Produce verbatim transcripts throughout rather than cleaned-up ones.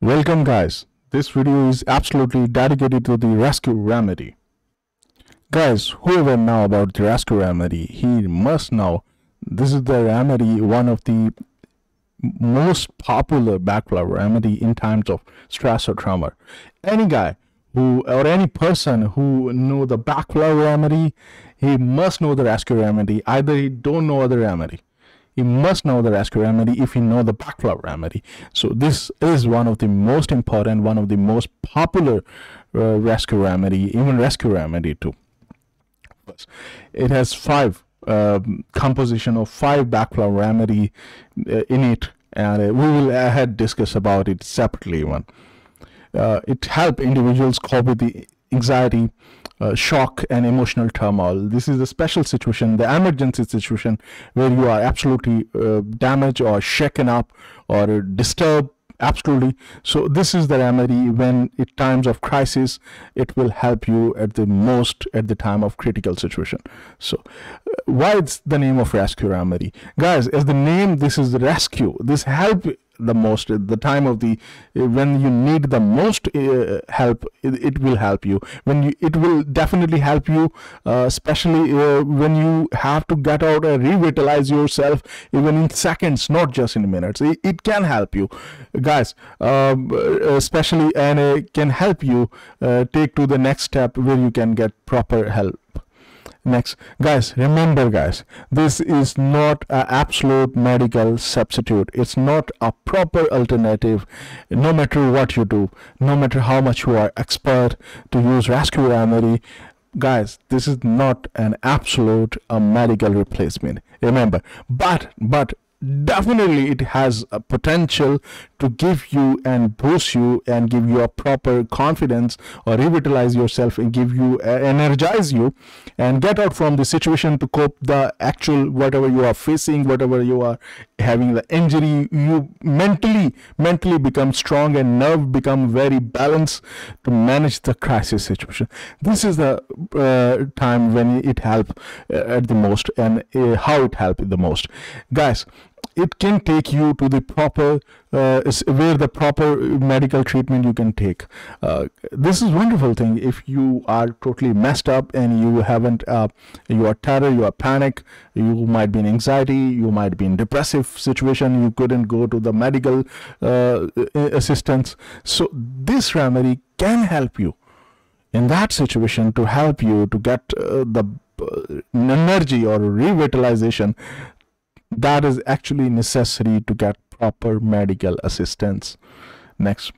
Welcome guys, this video is absolutely dedicated to the rescue remedy. Guys, whoever know about the rescue remedy, he must know this is the remedy, one of the most popular backlog remedy in times of stress or trauma. Any guy who or any person who know the backlog remedy, he must know the rescue remedy. Either he don't know other remedy, he must know the rescue remedy if he know the backlog remedy. So this is one of the most important, one of the most popular uh, rescue remedy, even rescue remedy too. It has five uh, composition of five backlog remedy uh, in it, and uh, we will ahead discuss about it separately. One, uh, it help individuals cope with the anxiety, Uh, shock and emotional turmoil. This is a special situation, the emergency situation, where you are absolutely uh, damaged or shaken up or disturbed absolutely. So this is the remedy when in times of crisis, it will help you at the most at the time of critical situation. So uh, why it's the name of rescue remedy? Guys, as the name, this is the rescue. This help the most at the time of the uh, when you need the most uh, help, it, it will help you when you it will definitely help you, uh, especially uh, when you have to get out and revitalize yourself even in seconds, not just in minutes. It, it can help you guys, um, especially, and it can help you uh, take to the next step where you can get proper help. Next, guys, remember guys, this is not an absolute medical substitute. It's not a proper alternative. No matter what you do, no matter how much you are expert to use rescue remedy, guys, this is not an absolute a medical replacement. Remember, but but definitely it has a potential to give you and boost you and give you a proper confidence or revitalize yourself and give you uh, energize you and get out from the situation to cope the actual whatever you are facing, whatever you are having the injury. You mentally mentally become strong and nerve become very balanced to manage the crisis situation. This is the uh, time when it help uh, at the most, and uh, how it help the most, guys. It can take you to the proper uh, where the proper medical treatment you can take. Uh, this is wonderful thing. If you are totally messed up and you haven't uh, you are terror, you are panic, you might be in anxiety, you might be in depressive situation, you couldn't go to the medical uh, assistance. So this remedy can help you in that situation to help you to get uh, the uh, energy or revitalization that is actually necessary to get proper medical assistance. Next,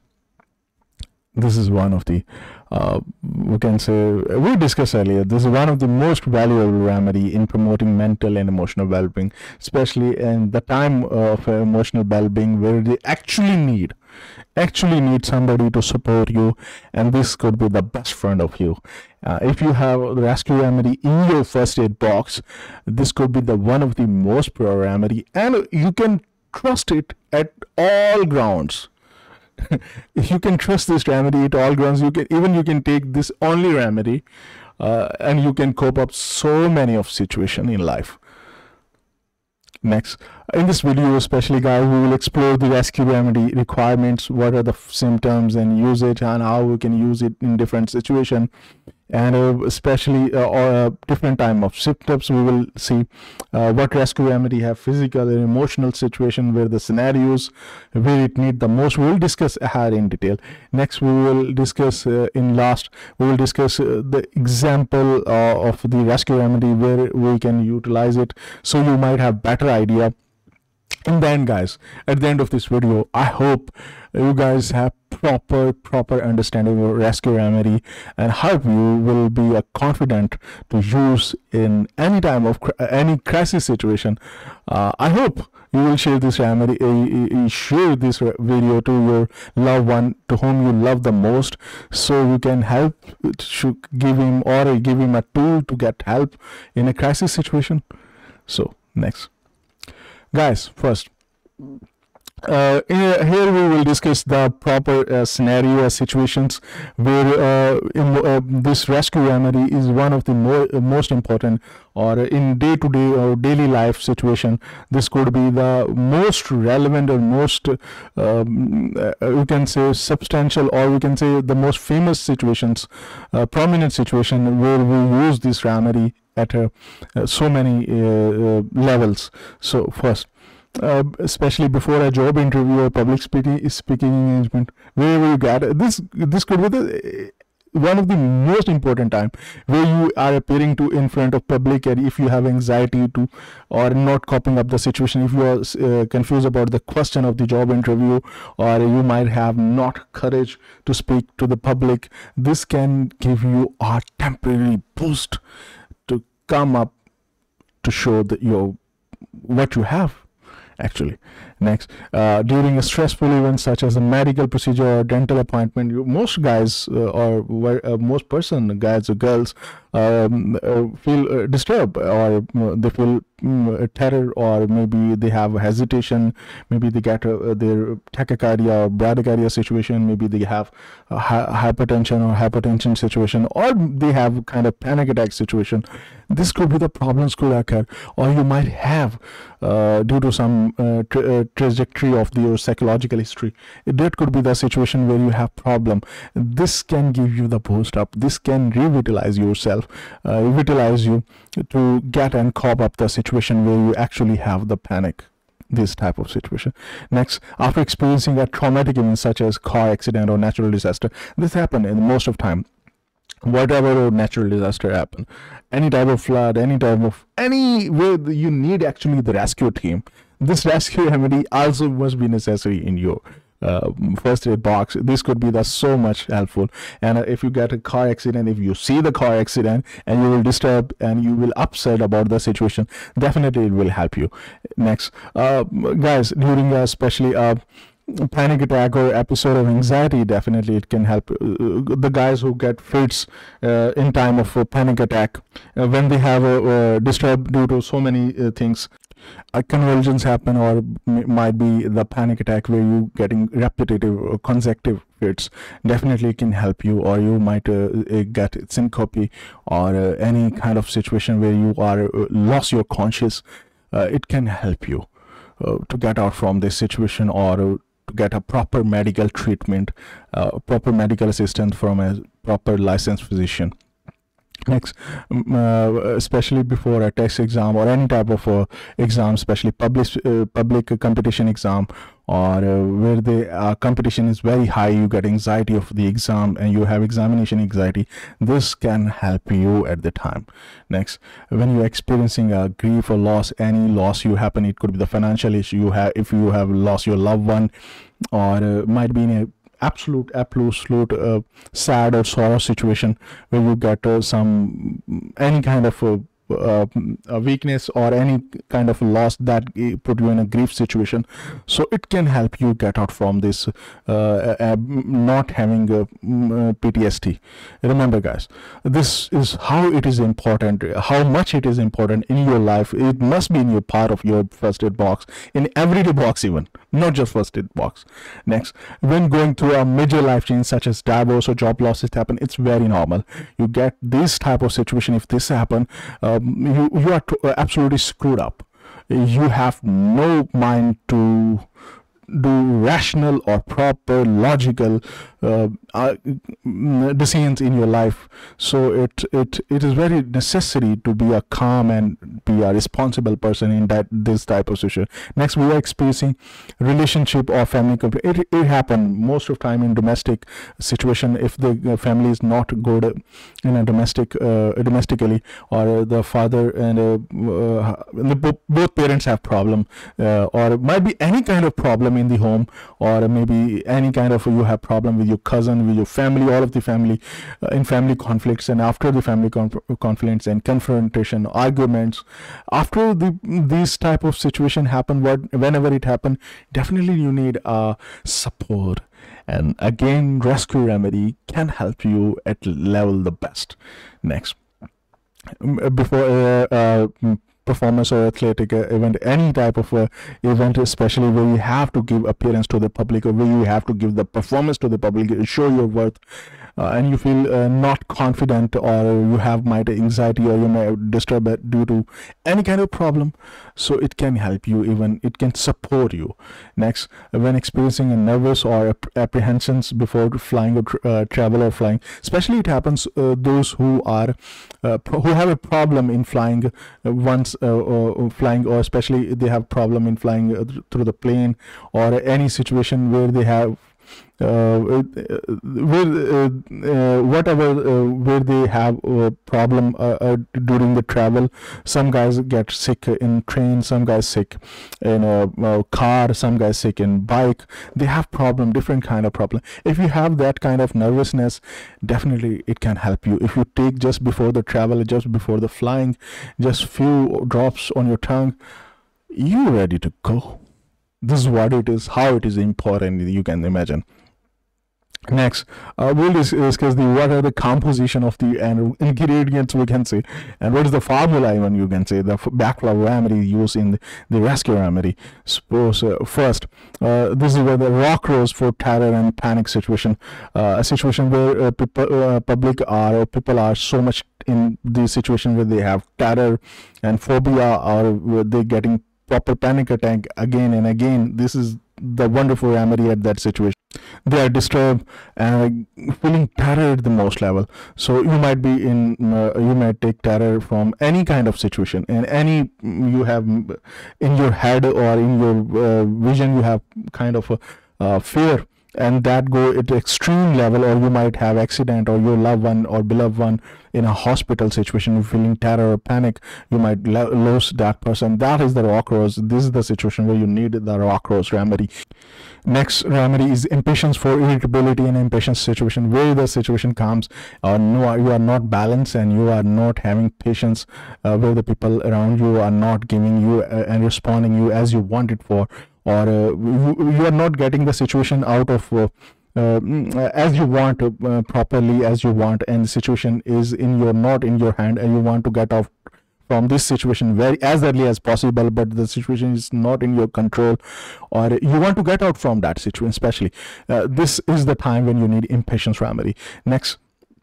this is one of the uh, we can say we discussed earlier, this is one of the most valuable remedy in promoting mental and emotional well-being, especially in the time of emotional well-being where they actually need actually need somebody to support you, and this could be the best friend of you. Uh, if you have the rescue remedy in your first aid box, this could be the one of the most pure remedy, and you can trust it at all grounds. If you can trust this remedy at all grounds, you can even you can take this only remedy uh, and you can cope up so many of situation in life. Next, in this video especially guys, we will explore the rescue remedy requirements, what are the symptoms and usage, and how we can use it in different situation, and uh, especially uh, or uh, different time of symptoms. We will see uh, what rescue remedy have physical and emotional situation, where the scenarios where it need the most. We will discuss ahead in detail. Next, we will discuss uh, in last we will discuss uh, the example uh, of the rescue remedy where we can utilize it, so you might have better idea. And then guys, at the end of this video, I hope you guys have proper proper understanding of rescue remedy, and hope you will be uh, confident to use in any time of cr any crisis situation. uh, I hope you will share this remedy uh, share this video to your loved one to whom you love the most, so you can help to give him or give him a tool to get help in a crisis situation. So next, guys, first Uh, here here we will discuss the proper uh, scenario uh, situations where uh, in, uh, this rescue remedy is one of the more uh, most important, or in day-to-day or daily life situation. This could be the most relevant or most um, uh, we can say substantial, or we can say the most famous situations, uh, prominent situation where we use this remedy at uh, uh, so many uh, uh, levels. So first, uh, especially before a job interview or public speaking speaking engagement, wherever you get this, this could be the one of the most important time where you are appearing to in front of public, and if you have anxiety to or not coping up the situation, if you are uh, confused about the question of the job interview, or you might have not courage to speak to the public, this can give you a temporary boost to come up to show that you what you have actually. Next, uh, during a stressful event such as a medical procedure or dental appointment, you, most guys uh, or uh, most person, guys or girls, um, uh, feel uh, disturbed, or uh, they feel um, terror, or maybe they have hesitation, maybe they get uh, their tachycardia or bradycardia situation, maybe they have a hi hypertension or hypertension situation, or they have kind of panic attack situation. This could be the problems could occur, or you might have uh, due to some uh, tra uh, trajectory of your psychological history. That could be the situation where you have problem. This can give you the boost up. This can revitalize yourself, uh, revitalize you to get and cope up the situation where you actually have the panic. This type of situation. Next, after experiencing a traumatic event such as car accident or natural disaster, this happen in most of time. Whatever natural disaster happen, any type of flood, any type of any way you need actually the rescue team, this rescue remedy also must be necessary in your uh, first aid box. This could be the so much helpful. And uh, if you get a car accident, if you see the car accident and you will disturb and you will upset about the situation, definitely it will help you. Next, uh, guys, during uh, especially uh, panic attack or episode of anxiety, definitely it can help. Uh, the guys who get fits uh, in time of a panic attack, uh, when they have a uh, disturbed due to so many uh, things, uh, convulsions happen, or might be the panic attack where you getting repetitive or consecutive fits, definitely it can help you. Or you might uh, get syncope, or uh, any kind of situation where you are uh, lost your conscious. Uh, it can help you uh, to get out from this situation, or uh, to get a proper medical treatment, uh, proper medical assistance from a proper licensed physician. Next, um, uh, especially before a test exam or any type of uh, exam, especially public uh, public competition exam, or uh, where the uh, competition is very high, you get anxiety of the exam and you have examination anxiety, this can help you at the time. Next, when you're experiencing a grief or loss, any loss you happen, it could be the financial issue you have, if you have lost your loved one, or uh, might be in a absolute absolute uh, sad or sorrow situation where you get uh, some any kind of uh, uh, a weakness or any kind of loss that put you in a grief situation. So it can help you get out from this uh, uh, not having a, uh, P T S D. Remember guys, this is how it is important, how much it is important in your life. It must be in your part of your first aid box, in everyday box even, not just first aid box. Next, when going through a major life change such as divorce or job losses happen, it's very normal. You get this type of situation. If this happen, um, you, you are uh, absolutely screwed up. You have no mind to do rational or proper logical uh, uh, decisions in your life. So it it it is very necessary to be a calm and be a responsible person in that this type of situation. Next, we are experiencing relationship or family conflict. It, it happen most of time in domestic situation. If the family is not good in a domestic uh, domestically, or the father and uh, uh, the, both parents have problem, uh, or it might be any kind of problem in the home, or maybe any kind of you have problem with your cousin, with your family, all of the family, uh, in family conflicts, and after the family conf conflicts and confrontation, arguments, after the these type of situation happen, what whenever it happen, definitely you need uh, support. And again, rescue remedy can help you at level the best. Next, before uh, uh, performance or athletic uh, event, any type of uh, event, especially where you have to give appearance to the public, or where you have to give the performance to the public, show your worth, uh, and you feel uh, not confident, or you have might anxiety, or you may disturb it due to any kind of problem. So it can help you, even it can support you. Next, when experiencing a nervous or ap apprehensions before flying or tra uh, travel or flying, especially it happens uh, those who are uh, who have a problem in flying uh, once uh, or flying, or especially they have problem in flying uh, through the plane, or any situation where they have uh, where uh, uh, whatever uh, where they have a problem uh, uh, during the travel. Some guys get sick in train, some guys sick in a, a car, some guys sick in bike. They have problem, different kind of problem. If you have that kind of nervousness, definitely it can help you. If you take just before the travel, just before the flying, just few drops on your tongue, you're ready to go. This is what it is, how it is important, you can imagine. Next, uh, we'll discuss the what are the composition of the and ingredients, we can say, and what is the formula, even you can say, the backlash remedy used in the, the rescue remedy. Suppose uh, first, uh, this is where the rock rose for terror and panic situation, uh, a situation where uh, people, uh, public are or people are so much in the situation where they have terror and phobia, or they getting proper panic attack again and again. This is the wonderful remedy at that situation. They are disturbed and feeling terror at the most level. So you might be in uh, you might take terror from any kind of situation, and any you have in your head or in your uh, vision, you have kind of a uh, fear, and that go at extreme level, or you might have accident, or your loved one or beloved one in a hospital situation, feeling terror or panic, you might lose that person. That is the rock rose. This is the situation where you need the rock rose remedy. Next remedy is impatience for irritability and impatience situation, where the situation comes, or no, you are not balanced and you are not having patience, uh, where the people around you are not giving you uh, and responding you as you want it for, or uh, you, you are not getting the situation out of uh, uh, as you want uh, properly as you want, and the situation is in your not in your hand, and you want to get out from this situation very as early as possible, but the situation is not in your control, or you want to get out from that situation, especially uh, this is the time when you need impatience remedy. Next,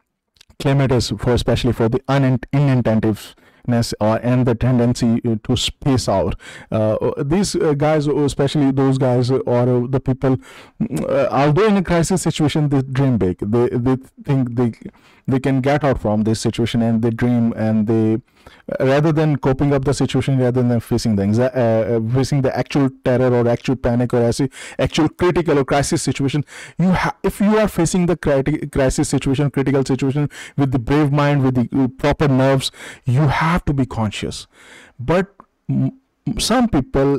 Calmness, for especially for the uninattentive or and the tendency to space out. Uh, these uh, guys, especially those guys, or the people, uh, although in a crisis situation, they dream big. They they think they they can get out from this situation, and they dream, and they rather than coping up the situation, rather than facing the anxiety, uh, facing the actual terror or actual panic or actual critical or crisis situation, you have if you are facing the crisis situation, critical situation with the brave mind, with the proper nerves, you have to be conscious. But some people,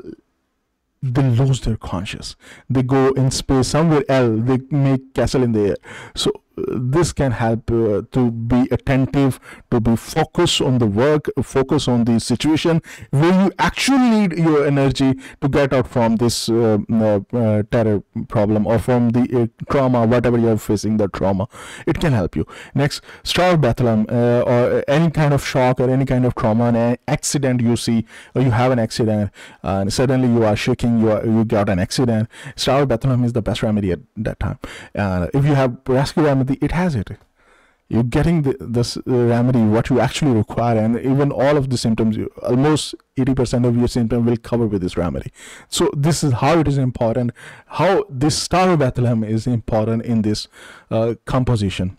they lose their conscious, they go in space somewhere else, they make castle in the air. So uh, this can help uh, to be attentive, to be focused on the work, focus on the situation where you actually need your energy to get out from this uh, uh, uh, terror problem, or from the uh, trauma, whatever you are facing, the trauma. It can help you. Next, Star of Bethlehem, uh, or any kind of shock or any kind of trauma, an accident you see, or you have an accident and suddenly you are shaking, you are, you got an accident. Star of Bethlehem is the best remedy at that time. Uh, if you have rescue remedy, it has it. You're getting the, this uh, remedy what you actually require, and even all of the symptoms, you, almost eighty percent of your symptoms will cover with this remedy. So this is how it is important, how this Star of Bethlehem is important in this uh, composition.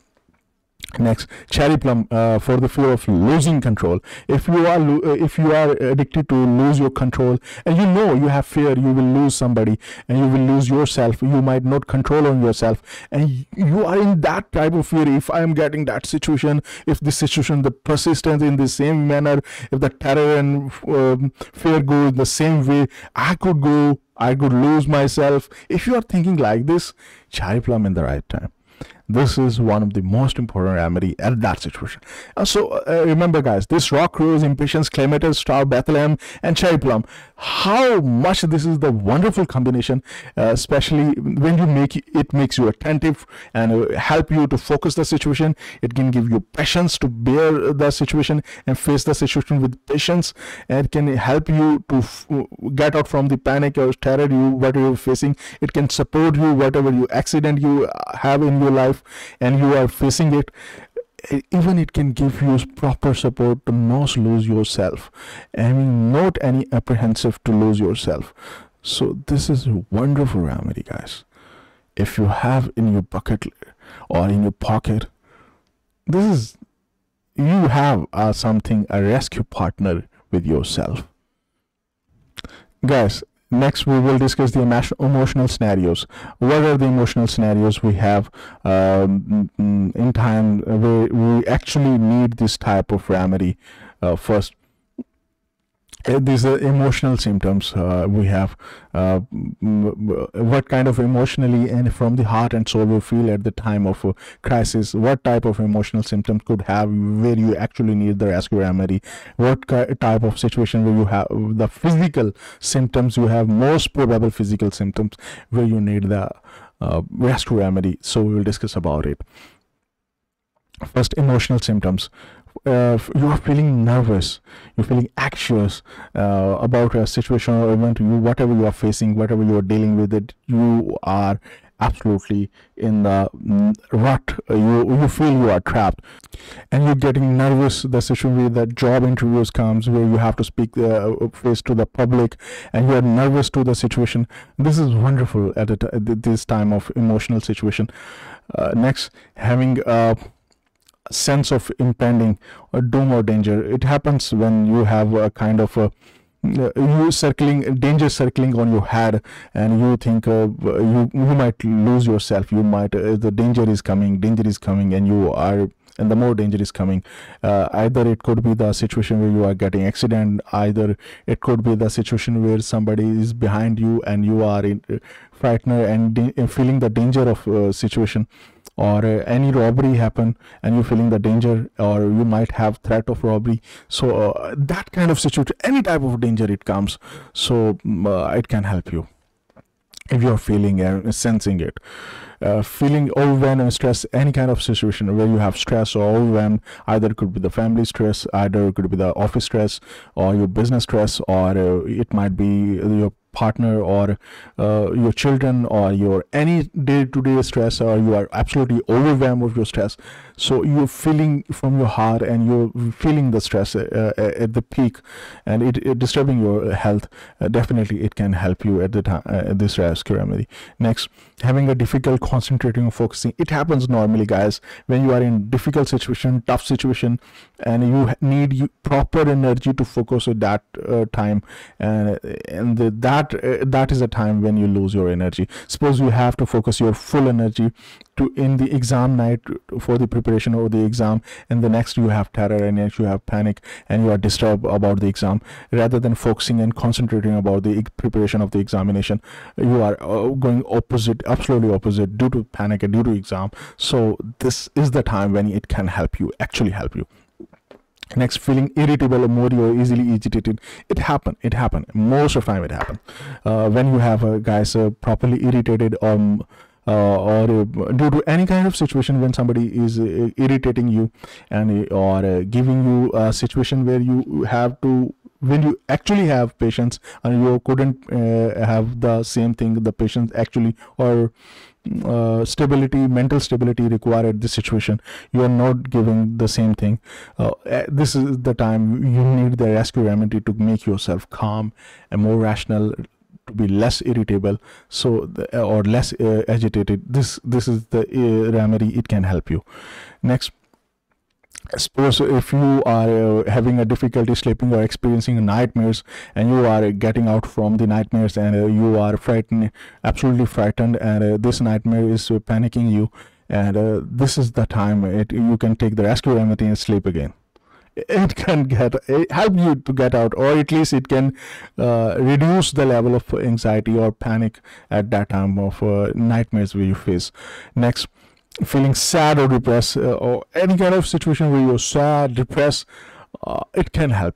Next, cherry plum, uh, for the fear of losing control. If you are if you are addicted to lose your control, and you know you have fear, you will lose somebody, and you will lose yourself, you might not control on yourself, and you are in that type of fear. If I am getting that situation, if this situation, the persistence in the same manner, if the terror and um, fear go in the same way, I could go, I could lose myself. If you are thinking like this, cherry plum in the right time. This is one of the most important remedy at that situation. Uh, so uh, remember guys, this rock rose, impatience, clematis, star, Bethlehem, and cherry plum. how much this is the wonderful combination, uh, especially when you make it, it makes you attentive and uh, help you to focus the situation. It can give you patience to bear the situation and face the situation with patience, and it can help you to f get out from the panic or terror you what you're facing. It can support you whatever you accident you have in your life and you are facing it. Even it can give you proper support to not lose yourself. I mean, not any apprehensive to lose yourself. So this is a wonderful remedy, guys. If you have in your bucket or in your pocket, this is, you have uh, something, a rescue partner with yourself. Guys, next we will discuss the emotional scenarios. What are the emotional scenarios we have um, in time where we actually need this type of remedy? Uh, first, uh, these are emotional symptoms uh, we have. Uh, what kind of emotionally and from the heart and soul we feel at the time of a crisis? What type of emotional symptoms could have where you actually need the rescue remedy? What type of situation where you have the physical symptoms, you have most probable physical symptoms where you need the uh, rescue remedy? So we will discuss about it. First, emotional symptoms. Uh, you are feeling nervous, you're feeling anxious uh, about a situation or event, you whatever you are facing, whatever you are dealing with it, you are absolutely in the mm, rut. You you feel you are trapped, and you're getting nervous. The situation where the job interviews comes, where you have to speak uh, face to the public, and you are nervous to the situation. This is wonderful at, a at this time of emotional situation. Uh, next, having a sense of impending or doom or danger. It happens when you have a kind of a you circling danger circling on your head, and you think uh, you you might lose yourself. You might uh, the danger is coming, danger is coming, and you are. And the more danger is coming, uh, either it could be the situation where you are getting accident, either it could be the situation where somebody is behind you and you are in, uh, frightened and uh, feeling the danger of uh, situation, or uh, any robbery happen and you're feeling the danger, or you might have threat of robbery. So uh, that kind of situation, any type of danger it comes, so uh, it can help you if you're feeling and uh, sensing it. Uh, feeling overwhelmed and stress, any kind of situation where you have stress or overwhelmed, either it could be the family stress, either it could be the office stress or your business stress, or uh, it might be your partner or uh, your children or your any day-to-day stress, or you are absolutely overwhelmed with your stress. So you're feeling from your heart and you're feeling the stress uh, at the peak, and it, it disturbing your health. Uh, definitely it can help you at the time uh, this rescue remedy. Next, having a difficult concentrating or focusing. It happens normally, guys, when you are in difficult situation, tough situation, and you need you proper energy to focus at that uh, time, and and the, that uh, that is a time when you lose your energy. Suppose you have to focus your full energy to in the exam night for the preparation of the exam, and the next you have terror and next you have panic and you are disturbed about the exam. Rather than focusing and concentrating about the preparation of the examination, you are uh, going opposite, absolutely opposite, due to panic and due to exam. So this is the time when it can help you, actually help you. Next, feeling irritable or moody or easily agitated. It happen it happen most of the time. It happen uh, when you have uh, guys uh, properly irritated um uh, or uh, due to any kind of situation, when somebody is uh, irritating you and uh, or uh, giving you a situation where you have to, when you actually have patience and you couldn't uh, have the same thing, the patience actually, or uh, stability, mental stability required at this situation, you are not giving the same thing. Uh, this is the time you need the rescue remedy to make yourself calm and more rational, to be less irritable, so the, or less uh, agitated. This this is the uh, remedy. It can help you. Next, suppose if you are uh, having a difficulty sleeping or experiencing nightmares, and you are uh, getting out from the nightmares, and uh, you are frightened, absolutely frightened, and uh, this nightmare is uh, panicking you, and uh, this is the time it, you can take the rescue remedy and sleep again. It can get it help you to get out, or at least it can uh, reduce the level of anxiety or panic at that time of uh, nightmares where you face. Next, feeling sad or depressed, uh, or any kind of situation where you're sad, depressed, uh, it can help you.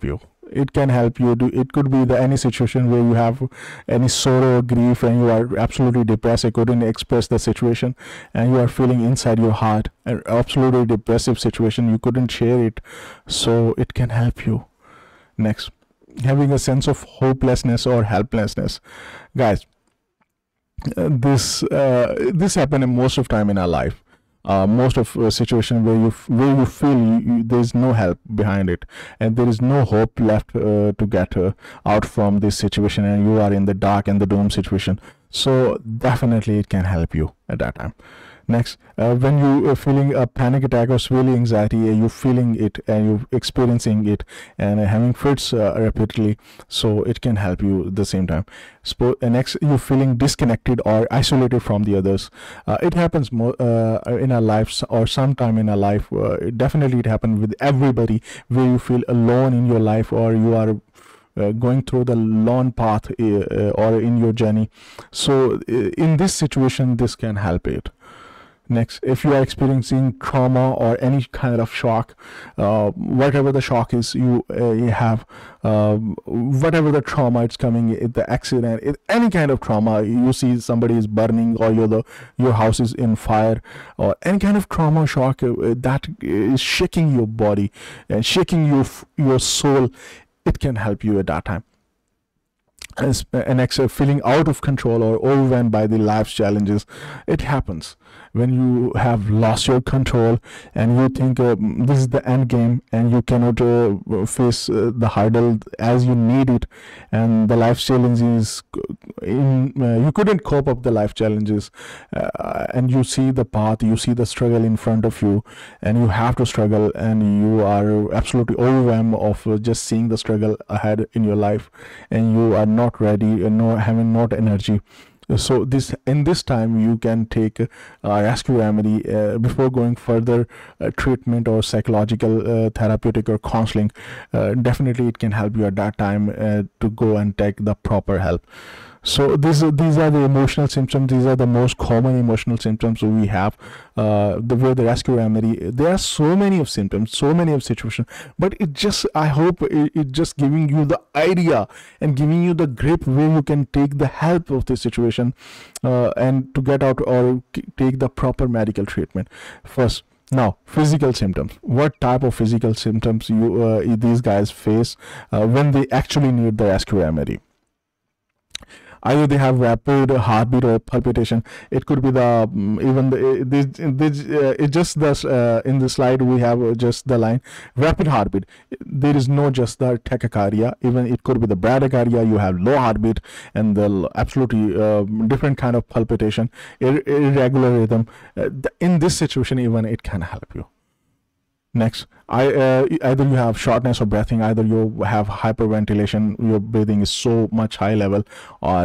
It can help you do. It could be the any situation where you have any sorrow or grief and you are absolutely depressed, you couldn't express the situation, and you are feeling inside your heart an absolutely depressive situation, you couldn't share it, so it can help you. Next, having a sense of hopelessness or helplessness. Guys, uh, this uh, this happen most of time in our life. Uh, most of a uh, situation where you where you feel you, you, there is no help behind it, and there is no hope left uh, to get uh, out from this situation, and you are in the dark and the doom situation. So definitely it can help you at that time. Next, uh, when you are feeling a panic attack or severe anxiety, uh, you're feeling it and you're experiencing it and uh, having fits uh, repeatedly, so it can help you at the same time. Spo uh, next, you're feeling disconnected or isolated from the others. Uh, it happens more uh, in our lives, or sometime in our life. Uh, it definitely it happens with everybody, where you feel alone in your life, or you are Uh, going through the lone path uh, uh, or in your journey. So uh, in this situation, this can help it. Next, if you are experiencing trauma or any kind of shock, uh, whatever the shock is you, uh, you have, uh, whatever the trauma it's coming, the accident, it, any kind of trauma, you see somebody is burning, or you're the, your house is in fire, or any kind of trauma shock uh, that is shaking your body and shaking your, your soul, it can help you at that time. As an ex feeling out of control or overwhelmed by the life's challenges, it happens when you have lost your control and you think uh, this is the end game, and you cannot uh, face uh, the hurdle as you need it, and the life challenges in uh, you couldn't cope up the life challenges, uh, and you see the path, you see the struggle in front of you, and you have to struggle, and you are absolutely overwhelmed of uh, just seeing the struggle ahead in your life, and you are not ready and no having not energy. So this in this time you can take a rescue remedy uh, before going further uh, treatment or psychological uh, therapeutic or counseling. Uh, definitely it can help you at that time uh, to go and take the proper help. So this, these are the emotional symptoms. These are the most common emotional symptoms we have. Uh, the way the rescue remedy. There are so many of symptoms, so many of situations. But it just, I hope it, it just giving you the idea and giving you the grip where you can take the help of this situation uh, and to get out or take the proper medical treatment. First, now physical symptoms. What type of physical symptoms you uh, these guys face uh, when they actually need the rescue remedy? Either they have rapid heartbeat or palpitation. It could be the um, even the this, this uh, it just does uh, in the slide we have just the line rapid heartbeat. There is no just the tachycardia. Even it could be the bradycardia. You have low heartbeat and the absolutely uh, different kind of palpitation, ir irregular rhythm. Uh, in this situation, even it can help you. Next, I uh, either you have shortness of breathing, either you have hyperventilation, your breathing is so much high level, or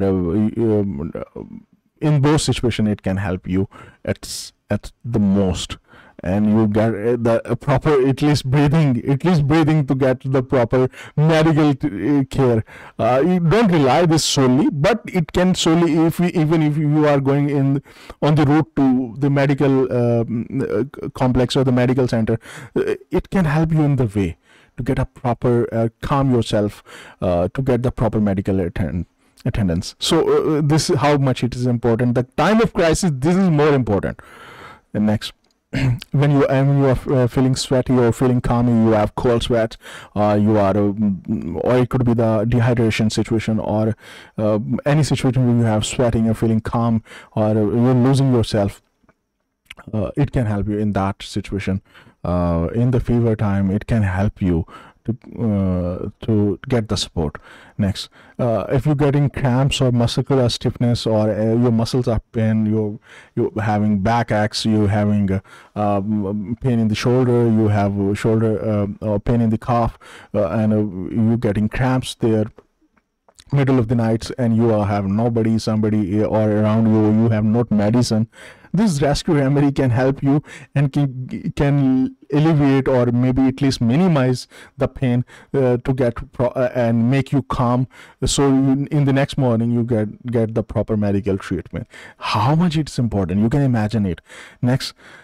uh, in both situations it can help you at at the most, and you get the proper at least breathing, at least breathing to get the proper medical care. Uh, you don't rely this solely, but it can solely if we, even if you are going in on the route to the medical um, complex or the medical center, it can help you in the way to get a proper uh, calm yourself uh, to get the proper medical attend attendance. So uh, this is how much it is important. The time of crisis, this is more important. The next, when you when you are uh, feeling sweaty or feeling calm, you have cold sweat, or you are, uh, or it could be the dehydration situation, or uh, any situation where you have sweating or feeling calm, or you're losing yourself. Uh, it can help you in that situation. Uh, in the fever time, it can help you to uh, to get the support. Next, uh, if you're getting cramps or muscular stiffness, or uh, your muscles are pain, you're you're having back aches, you're having uh, um, pain in the shoulder, you have shoulder uh, or pain in the calf, uh, and uh, you're getting cramps there middle of the nights, and you are, have nobody somebody or around you, you have not medicine. This rescue remedy can help you and can, can alleviate or maybe at least minimize the pain uh, to get pro uh, and make you calm, so you, in the next morning you get get the proper medical treatment. How much it's important, you can imagine it. Next,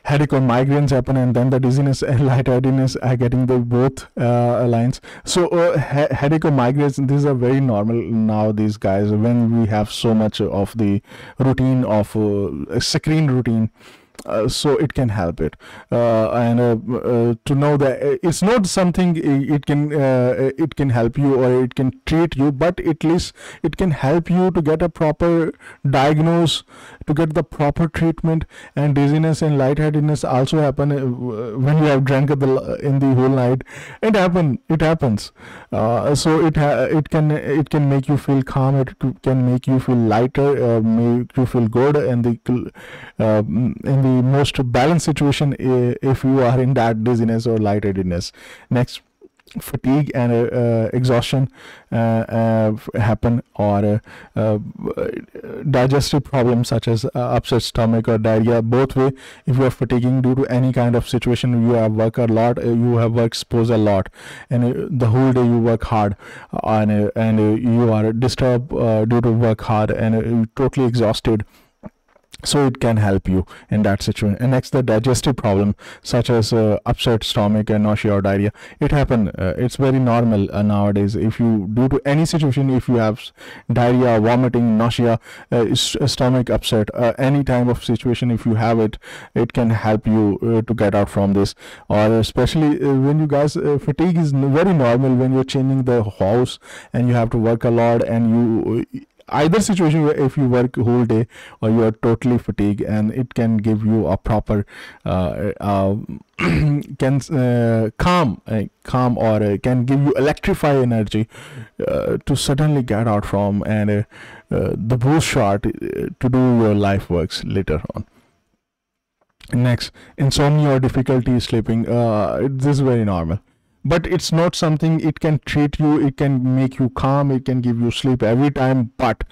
headache or migraines happen, and then the dizziness and lightheadedness are getting the both uh, lines. So uh, he headache or migraines, these are very normal now, these guys, when we have so much of the routine of uh, screen routine. Uh, so it can help it, uh, and uh, uh, to know that it's not something it can uh, it can help you or it can treat you, but at least it can help you to get a proper diagnose, to get the proper treatment. And dizziness and lightheadedness also happen uh, when you have drank the in the whole night. It happen it happens. Uh, so it ha it can it can make you feel calm, it can make you feel lighter, uh, make you feel good, and the uh, in the most balanced situation if you are in that dizziness or lightheadedness. Next, fatigue and uh, uh, exhaustion uh, uh, happen, or uh, uh, digestive problems such as uh, upset stomach or diarrhea. Both way, if you are fatiguing due to any kind of situation, you have worked a lot, uh, you have worked exposed a lot, and uh, the whole day you work hard, uh, and, uh, and uh, you are disturbed uh, due to work hard, and uh, you're totally exhausted. So it can help you in that situation. And next, the digestive problem such as uh, upset stomach and nausea or diarrhea. It happen. Uh, it's very normal uh, nowadays. If you due to any situation, if you have diarrhea, vomiting, nausea, uh, stomach upset, uh, any type of situation, if you have it, it can help you uh, to get out from this. Or especially uh, when you guys uh, fatigue is very normal when you're changing the house and you have to work a lot, and you. Uh, either situation, if you work whole day or you are totally fatigued, and it can give you a proper uh, uh, can uh, calm uh, calm or uh, can give you electrify energy uh, to suddenly get out from, and uh, uh, the boost shot uh, to do your life works later on. Next, insomnia or difficulty sleeping. Uh, this is very normal, but it's not something it can treat you, it can make you calm, it can give you sleep every time. But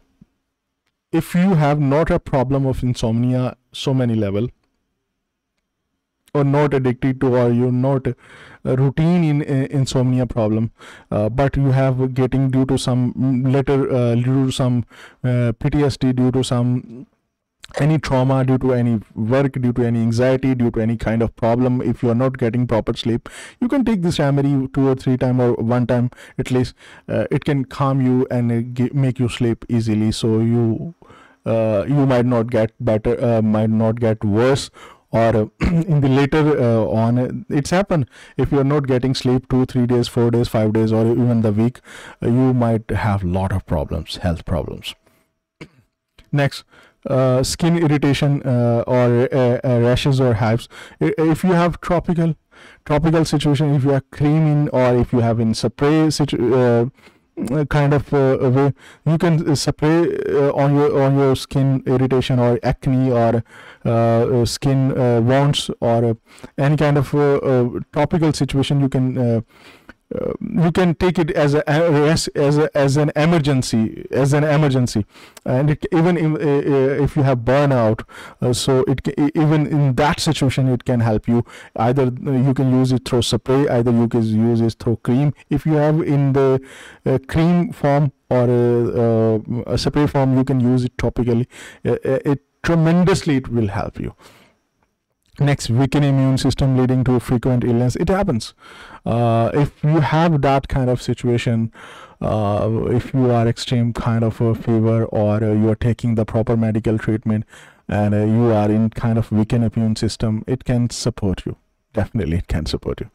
if you have not a problem of insomnia so many level, or not addicted to, or you're not a routine in uh, insomnia problem, uh, but you have getting due to some later uh, due to some uh, P T S D, due to some any trauma, due to any work, due to any anxiety, due to any kind of problem, if you are not getting proper sleep, you can take this remedy two or three time or one time at least. Uh, it can calm you and uh, make you sleep easily, so you uh, you might not get better, uh, might not get worse, or uh, in the later uh, on uh, it's happened. If you're not getting sleep two three days, four days, five days, or even the week, uh, you might have lot of problems, health problems. Next, uh, skin irritation uh, or uh, uh, rashes or hives. If you have tropical tropical situation, if you are creaming, or if you have in spray situ uh, kind of uh, way, you can spray uh, on your on your skin irritation or acne, or uh, skin uh, wounds, or uh, any kind of uh, uh, topical situation. You can uh, uh, you can take it as a as a, as an emergency as an emergency, and it, even if, uh, if you have burnout, uh, so it even in that situation it can help you. Either you can use it through spray, either you can use it through cream. If you have in the uh, cream form or a, uh, a spray form, you can use it topically. Uh, it tremendously it will help you. Next, weakened immune system leading to frequent illness. It happens. Uh, if you have that kind of situation, uh, if you are extreme kind of a fever, or uh, you are taking the proper medical treatment, and uh, you are in kind of weakened immune system, it can support you. Definitely, it can support you.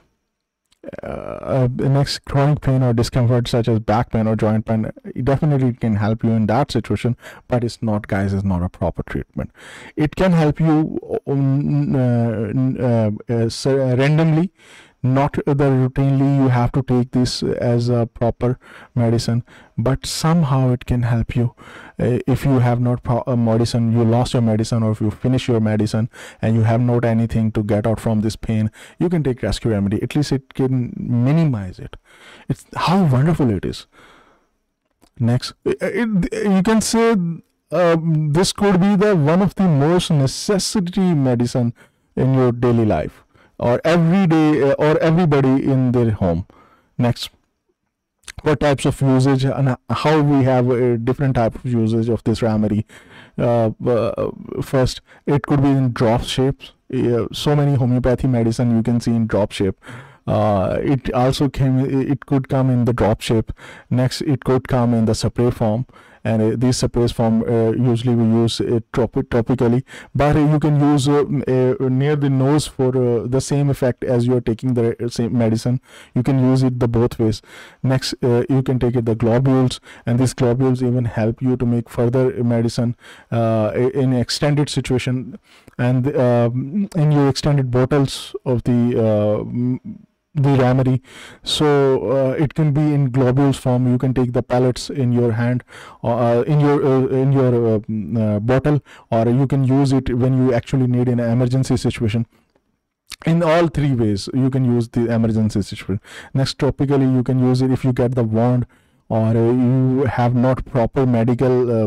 Uh, the next, chronic pain or discomfort such as back pain or joint pain, it definitely can help you in that situation, but it's not, guys, it's not a proper treatment. It can help you um, uh, uh, uh, randomly, not the routinely you have to take this as a proper medicine, but somehow it can help you. Uh, if you have not a medicine, you lost your medicine, or if you finish your medicine and you have not anything to get out from this pain, you can take rescue remedy. At least it can minimize it. It's how wonderful it is. Next, it, it, you can say uh, this could be the one of the most necessity medicine in your daily life, or every day, uh, or everybody in their home. Next, what types of usage and how we have a different type of usage of this remedy. Uh, uh, first, it could be in drop shapes. Uh, so many homeopathy medicine you can see in drop shape. Uh, it also came. It could come in the drop shape. Next, it could come in the spray form, and uh, these sprays form uh, usually we use it trop topically. But uh, you can use uh, uh, near the nose for uh, the same effect as you are taking the same medicine. You can use it the both ways. Next, uh, you can take it the globules, and these globules even help you to make further medicine uh, in extended situation, and uh, in your extended bottles of the uh, the remedy. So uh, it can be in globules form. You can take the pellets in your hand, uh, in your uh, in your uh, uh, bottle, or you can use it when you actually need in an emergency situation. In all three ways you can use the emergency situation. Next, topically you can use it if you get the wound, or uh, you have not proper medical uh,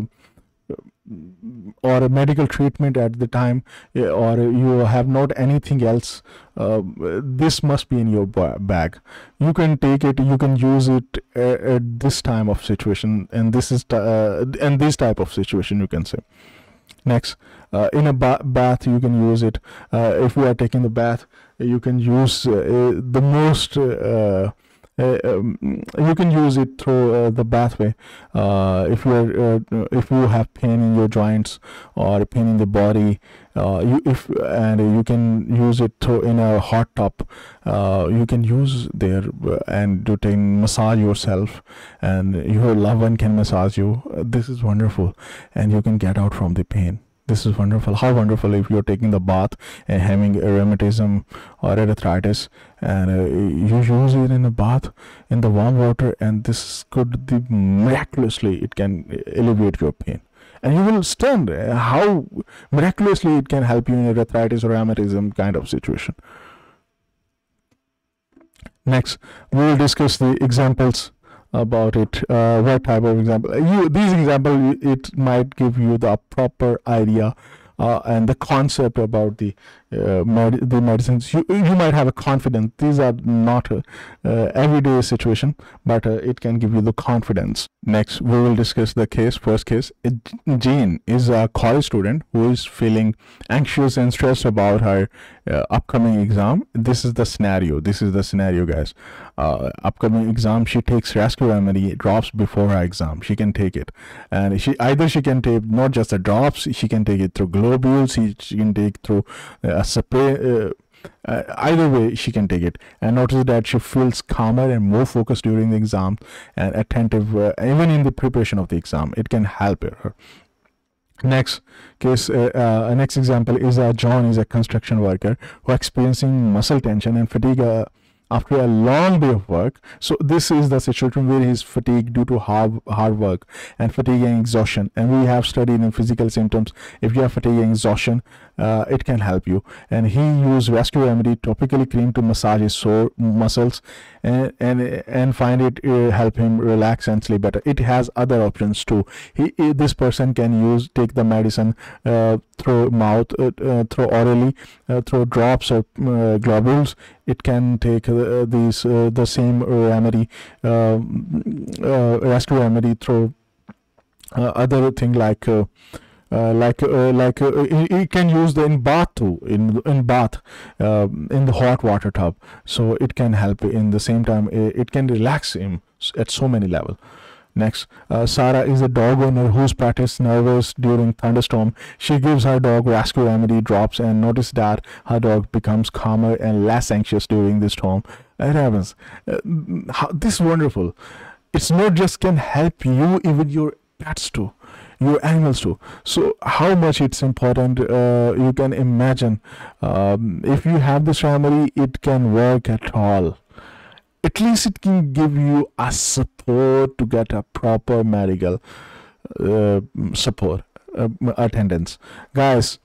or a medical treatment at the time, or you have not anything else. Uh, this must be in your bag. You can take it, you can use it at, at this time of situation, and this is uh, and this type of situation you can say. Next, uh, in a ba bath you can use it. Uh, if you are taking the bath, you can use uh, the most uh, Uh, um, you can use it through uh, the bathway. Uh, if you are, uh, if you have pain in your joints or pain in the body, uh, you if and you can use it through in a hot tub. Uh, you can use there uh, and do take massage yourself, and your loved one can massage you. Uh, this is wonderful, and you can get out from the pain. This is wonderful. How wonderful if you're taking the bath and having a rheumatism or arthritis, and uh, you use it in the bath in the warm water, and this could be miraculously it can alleviate your pain, and you will stunned how miraculously it can help you in arthritis or rheumatism kind of situation. Next, we will discuss the examples about it. Uh, what type of example? You these example it might give you the proper idea uh, and the concept about the uh, med the medicines. You you might have a confidence. These are not a uh, everyday situation, but uh, it can give you the confidence. Next, we will discuss the case. First case: Jane is a college student who is feeling anxious and stressed about her uh, upcoming exam. This is the scenario. This is the scenario, guys. Uh, upcoming exam, she takes rescue remedy drops before her exam. She can take it, and she either she can take not just the drops, she can take it through globules, she, she can take through uh, a spray. Uh, uh, either way she can take it, and notice that she feels calmer and more focused during the exam and attentive uh, even in the preparation of the exam. It can help her. Next case, uh, uh, next example is uh, John is a construction worker who is experiencing muscle tension and fatigue uh, after a long day of work. So this is the situation where he is fatigued due to hard, hard work and fatigue and exhaustion. And we have studied in physical symptoms. If you have fatigue and exhaustion, uh, it can help you. And he used rescue remedy topically cream to massage his sore muscles and and, and find it uh, help him relax and sleep better. It has other options too. He, he this person can use take the medicine uh, through mouth, uh, uh, through orally, uh, through drops or uh, globules. It can take uh, these uh, the same remedy, uh, uh, rescue remedy through uh, other thing like uh, uh, like uh, like uh, it, it can use the in bath too, in in bath uh, in the hot water tub. So it can help in the same time. It, it can relax him at so many levels. Next, uh, Sarah is a dog owner who's practiced nervous during thunderstorm. She gives her dog rescue remedy drops and notice that her dog becomes calmer and less anxious during the storm. It happens. Uh, how, this is wonderful. It's not just can help you, even your pets too, your animals too. So how much it's important, uh, you can imagine. Um, if you have this remedy, it can work at all. At least it can give you a support to get a proper medical uh, support, uh, attendance. Guys,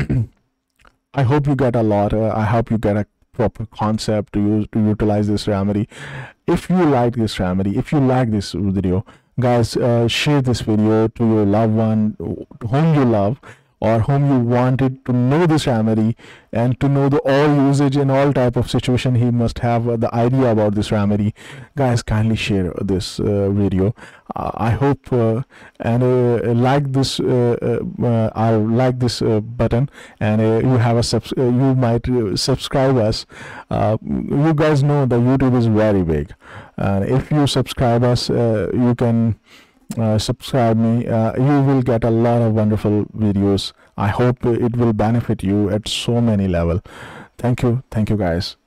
I hope you get a lot. Uh, I hope you get a proper concept to use to utilize this remedy. If you like this remedy, if you like this video, guys, uh, share this video to your loved one whom you love, or whom you wanted to know this remedy and to know the all usage in all type of situation, he must have uh, the idea about this remedy. Guys, kindly share this uh, video. uh, I hope uh, and uh, like this uh, uh, I'll like this uh, button, and uh, you have a subs uh, you might uh, subscribe us. Uh, you guys know that YouTube is very big, and if you subscribe us, uh, you can uh, subscribe me. Uh, you will get a lot of wonderful videos. I hope it will benefit you at so many level. Thank you. Thank you guys.